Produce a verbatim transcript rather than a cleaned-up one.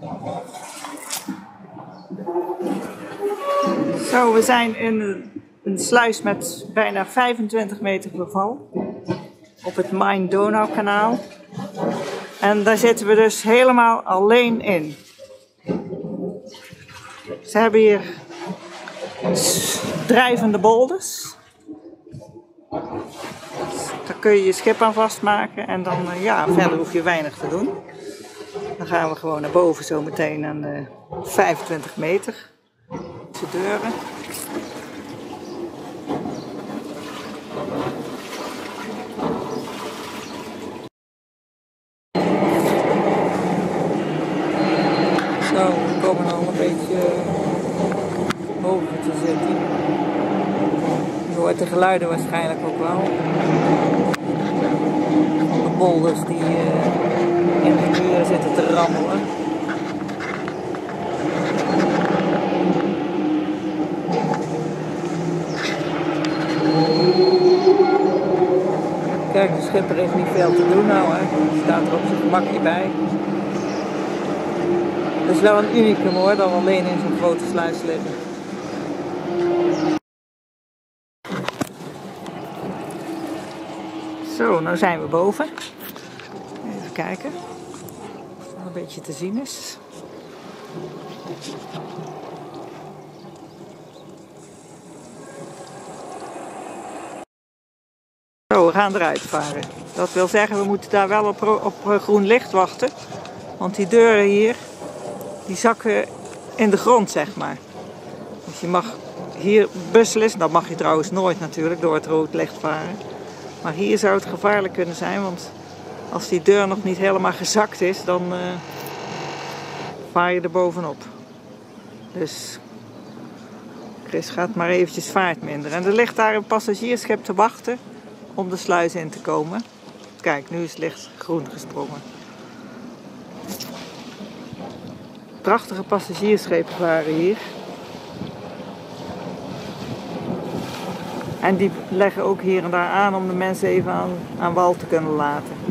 Zo, we zijn in een sluis met bijna vijfentwintig meter beval op het Main-Donau-kanaal. En daar zitten we dus helemaal alleen in. Ze hebben hier drijvende bolders. Daar kun je je schip aan vastmaken en dan, ja, verder hoef je weinig te doen. Dan gaan we gewoon naar boven zo meteen aan de vijfentwintig meter. De deuren. Zo, we komen al een beetje boven te zitten. Je hoort de geluiden waarschijnlijk ook wel. Van de bolders die uh, in de muren zitten te rammelen. Kijk, de schipper heeft niet veel te doen nou, hè. Hij staat er op zijn gemakje bij. Het is wel een unicum hoor, dat we alleen in zo'n grote sluis liggen. Zo, nou zijn we boven. Even kijken of het een beetje te zien is. Zo, we gaan eruit varen. Dat wil zeggen, we moeten daar wel op, op groen licht wachten. Want die deuren hier, die zakken in de grond, zeg maar. Dus je mag hier beslissen, dat mag je trouwens nooit natuurlijk, door het rood licht varen. Maar hier zou het gevaarlijk kunnen zijn, want als die deur nog niet helemaal gezakt is, dan uh, vaar je er bovenop. Dus Chris gaat maar eventjes vaart minderen. En er ligt daar een passagiersschip te wachten om de sluis in te komen. Kijk, nu is het licht groen gesprongen. Prachtige passagiersschepen varen hier. En die leggen ook hier en daar aan om de mensen even aan, aan wal te kunnen laten.